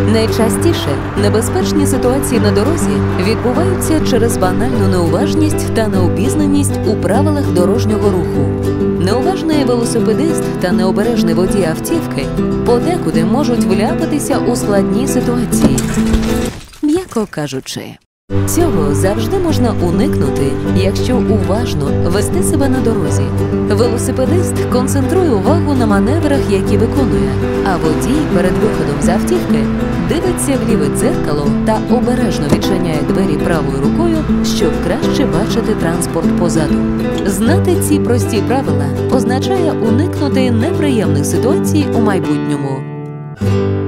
Найчастіше небезпечні ситуації на дорозі відбуваються через банальну неуважність та необізнаність у правилах дорожнього руху. Неуважний велосипедист та необережний водій автівки подекуди можуть вляпатися у складні ситуації, м'яко кажучи. Цього завжди можна уникнути, якщо уважно вести себе на дорозі. Велосипедист концентрує увагу на маневрах, які виконує, а водій перед виходом з автівки дивиться в ліве дзеркало та обережно відчиняє двері правою рукою, щоб краще бачити транспорт позаду. Знати ці прості правила означає уникнути неприємних ситуацій у майбутньому.